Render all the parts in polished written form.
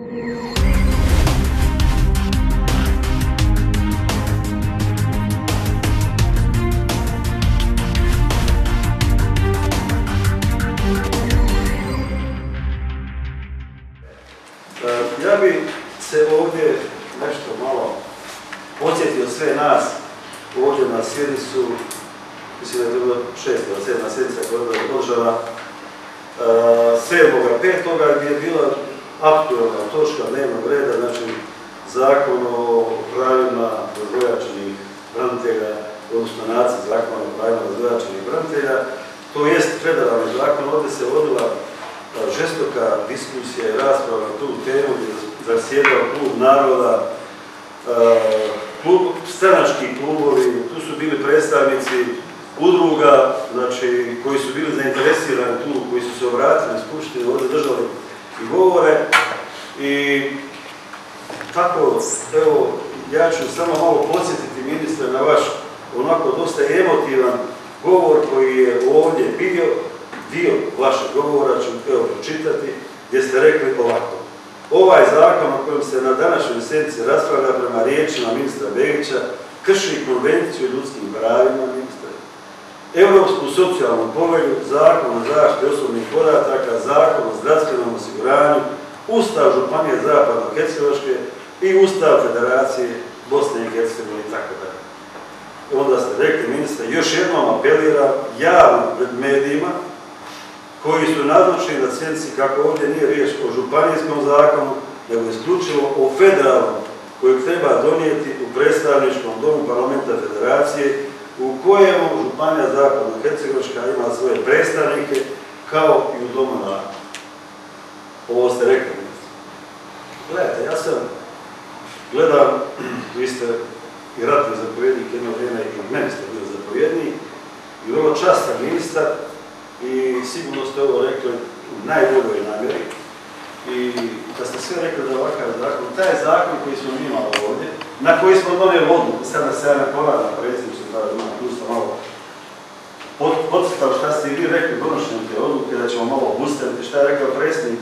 Ja bi se ovdje nešto malo podsjetio sve nas ovdje na sjednicu, mislim da je to bila 6. ili 7. sjednica koja je održana 7.5. gdje je bila aktualna točka dnevnog reda, znači Zakon o pravima razvojačenih branitelja, odnosno nacrt Zakona o pravima razvojačenih branitelja, to jest federalni zakon. Ovdje se vodila žestoka diskusija i rasprava na tu temu gdje je zasjedao klub naroda, stranački klubovi, tu su bili predstavnici udruga, znači, koji su bili zainteresirani tu, koji su se obratili u skupštini, ovdje držali i govore. I tako, evo, ja ću samo malo podsjetiti ministra na vaš onako dosta emotivan govor koji je ovdje bio, dio vašeg govora ću evo pročitati, gdje ste rekli ovako: ovaj zakon o kojem se na današnjoj sjednici raspravlja prema riječima ministra Begića krši konvenciju o ljudskim pravima, ministra, Europsku socijalnu povelju, Zakon o zaštiti osobnih podataka, Zakon o zdravstvenom osiguranju, Ustav Županije Zapadno-Hercegovačke i Ustav Federacije Bosne i Hercegovine itd. Onda ste rekli, ministre, još jednom apeliram javno pred medijima koji su nazočni na sjednici kako ovdje nije riječ o županijskom zakonu, nego isključivo o federalnom, kojeg treba donijeti u predstavničkom domu parlamenta federacije, u kojemu Županija Zapadno-Hercegovačka ima svoje predstavnike, kao i u domu naroda. Ovo ste rekli, ministre. Gledajte, ja sam gledam, vi ste i ratni zapovjednik jedno vrijeme, i meni ste bili zapovjednik, i vrlo častan ministar, i sigurno ste ovo rekli u najboljoj namjeri. I da ste sve rekli da ovakav zakon, taj zakon koji smo mi imali ovdje, na koji smo donijeli odluku, sad da se ja ne ponavljam, predsjedniče, tu sam malo podsjetao šta ste i vi rekli donošenjem te odluke, da ćemo malo obustaviti šta je rekao predsjednik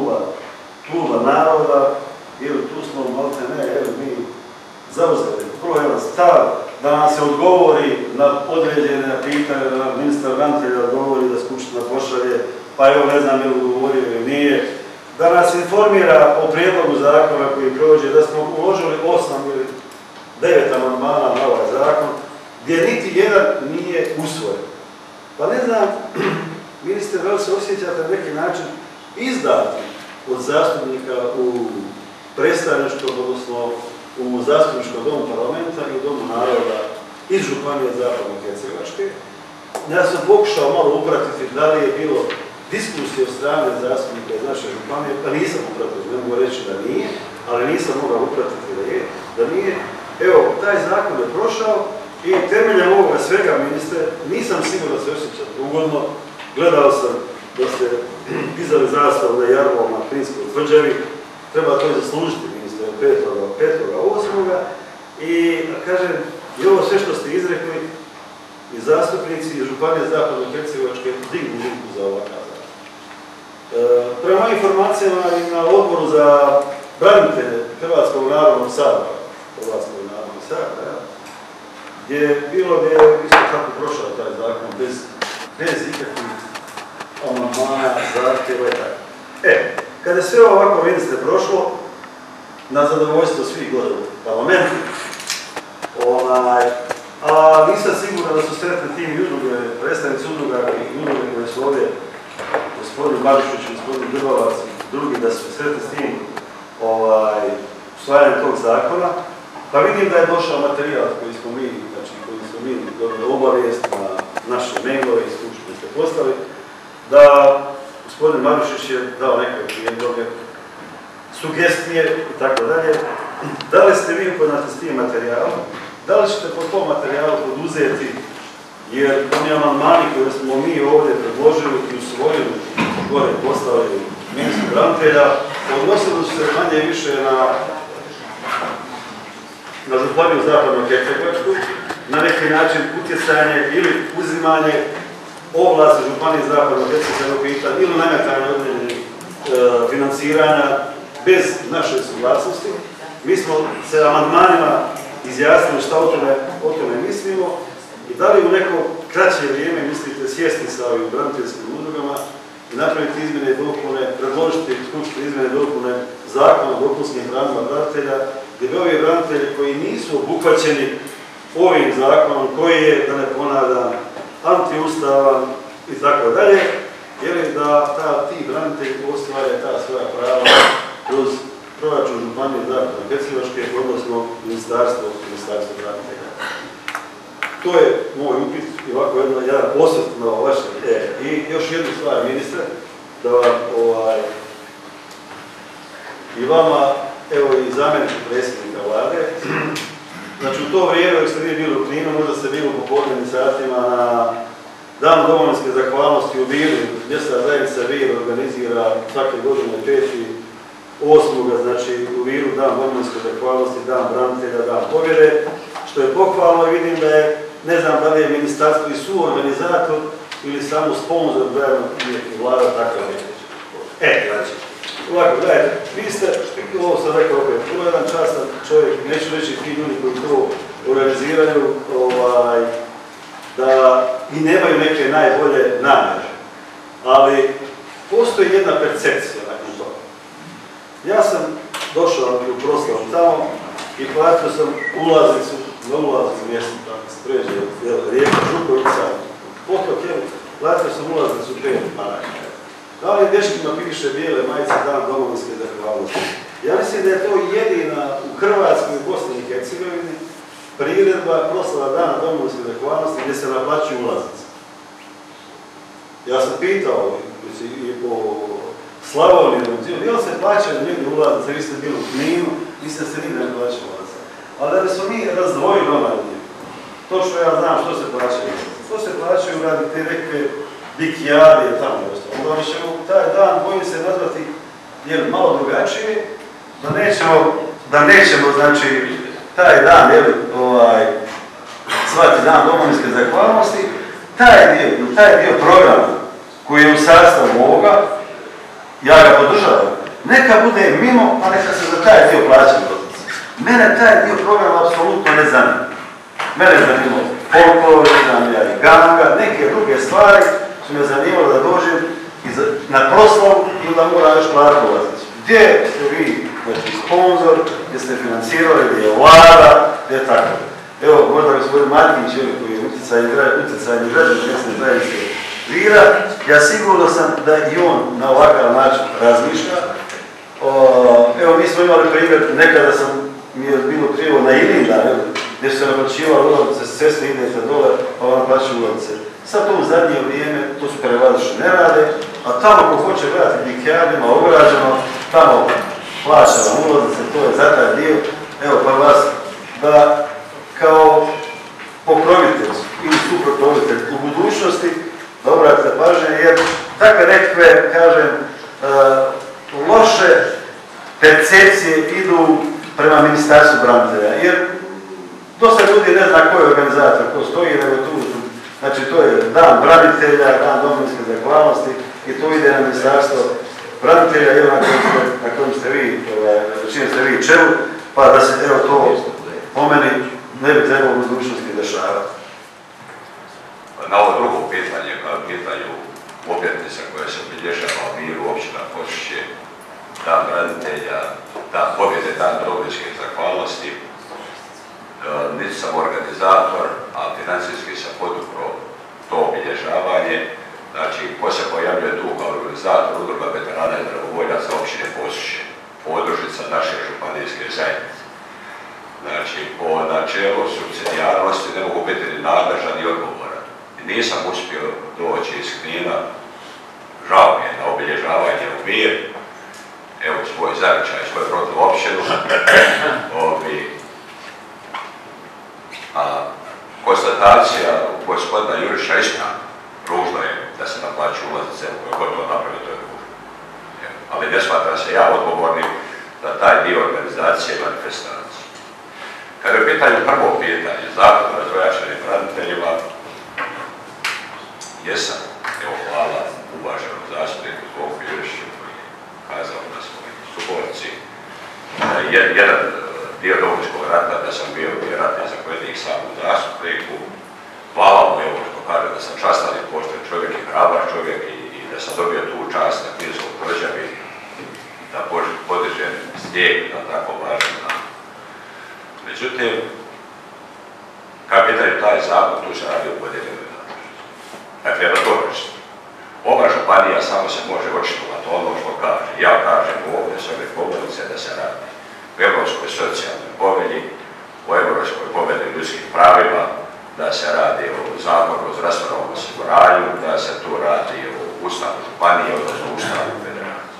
kluba naroda, ili tu smo malte ne, evo mi zauzeli prvo jedan stav, da nam se odgovori na određene pitanja, da nam ministar branitelja odgovori, da skupština pošalje, pa evo ne znam je li odgovorio ili nije, da nas informira o prijedlogu zakona koji prođe, da smo uložili 8 ili 9 amandmana na ovaj zakon, gdje niti jedan nije usvojen. Pa ne znam, ministre, da li se osjećate na neki način izdati od zastupnika u predstavničkom, odnosno u zastupničkom domu parlamenta i u domu naroda iz Županije Zapadno-Hercegovačke. Ja sam pokušao malo upratiti da li je bilo diskusije od strane zastupnika iz naše županije, pa nisam upratio, ne mogu reći da nije, ali nisam mogao upratiti da nije. Evo, taj zakon je prošao i temeljem ovoga svega, ministre, nisam siguran da se osjećate ugodno. Gledao sam da ste dizali zastavu na Jarmovom na Kninskoj tvrđavi, treba to i zaslužiti, ministre, 5.8. I kažem, i ovo sve što ste izrekli, i zastupnici iz Županije Zapadno-Hercegovačke dignu ruku za ovakav zakon. Prema mojim informacijama i na odboru za branitelje Hrvatskog narodnog sabora, gdje je bilo gdje je isto tako prošao taj zakon bez ikakvih amandmana, zahtjeva i tako. Kada je sve ovako, ministre, prošlo, na zadovoljstvo svih godina u parlamentu, a nisam siguran da su sretni tim udruge, predstavnici udruga i udruge koje su ovdje, gospodin Barišić, gospodin Drvalac i drugi, da su sretni s tim usvajanjem tog zakona. Pa vidim da je došao materijal koji smo mi dobili obavijest na naše mailove i skupštine ste poslali, da gospodin Barišić je dao neke prijedloge, sugestije i tako dalje. Da li ste vi upoznati s tim materijalom? Da li ćete po tom materijalu poduzeti, jer oni amandmani koje smo mi ovdje predložili i usvojili, gore postavili ministru branitelja, odnosili su se manje i više na Županiju Zapadno-Hercegovačku, na neki način utjecanje ili uzimanje ovlasti Županije Zapadno-Hercegovačke pitanja ili nametanje određenih financiranja, bez naše suglasnosti. Mi smo se amandmanima izjasnili šta o tome mislimo i da li u neko kraće vrijeme mislite sjesti sa ovim braniteljskim udrugama i napraviti izmjene i dopune, predložiti skupštine izmjene i dopune zakona o dopunskim pravima branitelja, gdje bi ovi branitelji koji nisu obuhvaćeni ovim zakonom, koji je, da ne ponavljam, antiustavan i tako dalje, jer da ti branitelji ostvare ta svoja prava kroz proračun županije Zapadno-Hercegovačke, odnosno ministarstvo branitelja. To je moj upit i ovako jedan osvrt na vaše ideje. I još jednu stvar, ministre, da vam i vama, evo i zamjeniku predsjednika vlade, znači u to vrijeme dok ste vi bili u Kninu, možda ste bili u popodnevnim satima na Dan domovinske zahvalnosti u Viru, mjesna zajednica Vir organizira svake godine 5.8. znači u Viru Dan domovinske zahvalnosti, Dan branitelja, Dan pobjede, što je pohvalno i vidim da je, ne znam da li je ministarstvo i suorganizator ili samo sponzor zajedno i vlada tako je. Znači, ovako, gledajte, vi ste, ovo sam rekao opet, prvo jedan častan čovjek, neću reći ti ljudi koji to organiziraju, da i nemaju neke najbolje namjere. Ali postoji jedna percepcija nakon toga. Ja sam došao u proslavu tamo i platio sam ulaznicu, na ulaznicu mjesto, tako se pređe, Rijeka, Žukovica, potok, platio sam ulaznicu 5 maraka. Da li dečkima piše bijele majice Dan domovinske zahvalnosti? Ja mislim da je to jedina u Hrvatskoj i Bosni i Hercegovini priredba proslava Dana domovinske zahvalnosti gdje se naplaćuju ulaznice. Ja sam pitao i po Slavoniji, gdje li se plaćaju negdje ulaznice, vi ste bili u Kninu, niste se nigdje ne plaćaju ulaznice. Ali da smo mi razdvojili ovaj dio, to što ja znam što se plaćaju. To se plaćaju radi te neke bikijadije tamo i ostalo. Onda ćemo taj dan, bojim se nazvati, jer malo drugačije, da nećemo, znači, taj dan, svaki dan domovinske zahvalnosti, taj dio programa koji je u sastavu ovoga, ja ga podržavam, neka bude mimo, a neka se za taj dio plaća dotice. Mene taj dio programa apsolutno ne zanima. Mene zanima folklor, ne znam ja i ganga, neke druge stvari su me zanimalo da dođem na proslavu ili da moram još platiti ulaznicu. Gdje ste vi, znači, sponzor, gdje ste financirali, gdje je vlada, gdje je tako. Evo, možda gospodin Martinić, koji je utjecajni građan mjesne zajednice Vira, ja sigurno sam da i on na ovakav način razmišlja. Evo, mi smo imali primjer, nekada mi je bilo krivo na Ilinda, gdje su se naplaćivali ulaznice, s ceste idete dole, pa vam naplaćuju ulaznice. Sad to u zadnje vrijeme, to su prevazišli ne rade, a tamo ko hoće gledati bikijadima ograđeno, tamo plaća vam ulaznice, to je za taj dio. Evo pa vas da kao pokrovitelj ili supokrovitelj u budućnosti da obratite pažnje, jer takve nekakve, kažem, loše percepcije idu prema Ministarstvu branitelja, jer dosta ljudi ne zna ko je organizator, ko stoji, nego tu. Znači, to je Dan branitelja, Dan domovinske zahvalnosti i to ide na Ministarstvo branitelja, na kojem ste vi, čim ste vi čelu, pa da se, evo, to po meni ne bi trebalo u budućnosti dešavati. Na ovo drugo pitanje, kao pitanju obljetnica koja se obilježava u Viru, općina Posušće, Dan branitelja, Dan pobjede, Dan domovinske zahvalnosti, niti sam organizator, a financijski sam podupro to obilježavanje. Znači, ko se pojavljuje tu kao organizator udruga veterana i dragovoljaca općine Posušće, podružnica naše županijske zajednice. Znači, po načelu supsidijarnosti ne mogu biti ni nadležan ni odgovoran. Nisam uspio doći iz Knina, žao mi je na obilježavanje u Vir, evo svoj zavičaj, svoju rodnu općinu. A konstatacija gospodina Juriša ispravna, ružno je da se naplaću ulaznice, kako to napravi, to je ružno. Ali ne smatram se ja odgovornim za taj dio organizacije i manifestacije. Kad je u pitanju prvo pitanje, Zakon o razvojačenim braniteljima, jesam, evo hvala uvaženom zastupniku Zvonku Jurišiću koji je kazao na svojoj suborci, jedan dio Domovinskog rata, da sam bio ratni zapovjednik sam u zastupniku. Hvala mu, evo što kaže da sam častan i pošten čovjek i hrabar čovjek i da sam dobio tu čast na Kninskog tvrđavi, da podižem snijeg na tako važan dan. Međutim, kad pitaju taj zakon, tu se radi o podijeljenoj nadležnosti. Dakle, da to reći. Ova županija samo se može očitovati ono što kaže. Ja kažem ovdje s ove govornice da se radi u Europskoj socijalnoj povelji, u Europskoj povelji ljudskim pravima, da se radi o zakonu o zdravstvenom osiguranju, da se tu radi o Ustavu županije, odnosno Ustavu federacije.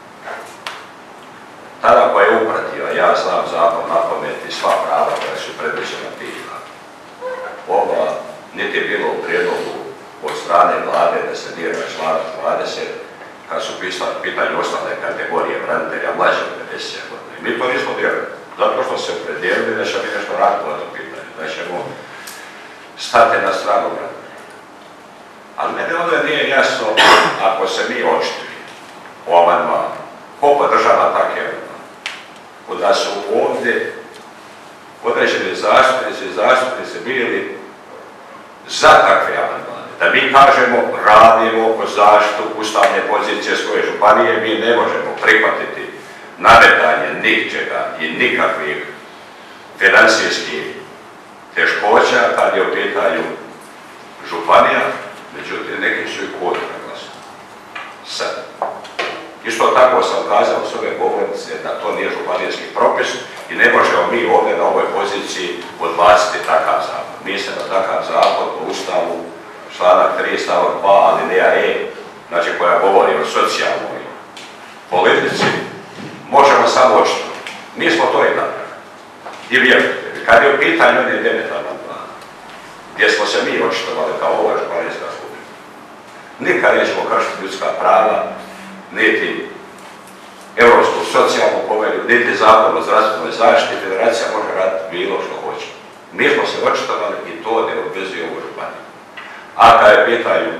Tada koja je upratila, ja znam zakon na pamet i sva prava koja su predviđena tima. Ova niti je bilo u prijedlogu od strane vlade da se dira članak 20, kad su pitanje ostale kategorije branitelja mlađe od 50 godina. Mi to nismo dirali, zato što se predijelili da ćemo nešto raditi o tom pitanju, da ćemo stati na stranu branitelja. Ali mene ovdje nije jasno, ako se mi očitujemo o amandmanu, ko podržava takve amandmane? Da su ovdje određeni zastupnici bili za takve amandmane. Da mi kažemo, radimo o zaštitu ustavne pozicije svoje županije, mi ne možemo prihvatiti nametanje ničega i nikakvih financijskih teškoća kad je u pitanju županija, međutim neki su i kontra glasali. Sad. Isto tako sam kazao s ove govornice da to nije županijski propis i ne možemo mi ovdje na ovoj poziciji odbaciti takav zakon. Mi se na takav zakon po Ustavu, članak 3 stavak 2 alineja E, znači koja govori o socijalnoj politici, možemo samo očitovati. Mi smo to i napravili. I vjerujte, kad je u pitanju onih 9 amandmana, gdje smo se mi očitovali kao ova županijska skupina, nikad nećemo kršiti ljudska prava, niti Europsku socijalnu povelju, niti zakon o zdravstvenoj zaštiti, federacija može raditi bilo što hoće. Mi smo se očitovali i to ne obvezuje ovu županiju. A kad je pitaju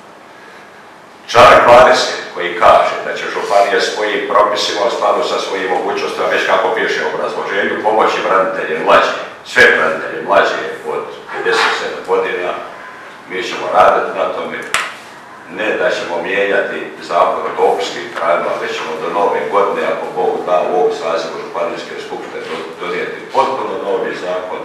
članak 20 koji kaže da će županija svojim propisima u skladu sa svojim mogućnostima, već kako piše u obrazloženju, pomoći branitelje mlađe, sve branitelje mlađe od 57 godina, mi ćemo raditi na tome. Ne da ćemo mijenjati zakon o dopunskim pravima, već ćemo do nove godine, ako Bog da, u ovom sazivu županijske skupštine donijeti potpuno novi zakon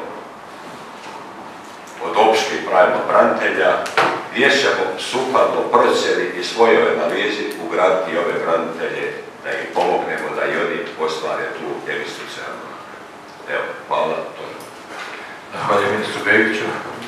o dopunskim pravima branitelja, gdje ćemo sukladno procjeni i svojoj analizi ugraditi ove branitelje, da im pomognemo da i oni ostvare tu egzistencijalnu. Evo, hvala. Zahvaljujem ministru Begiću.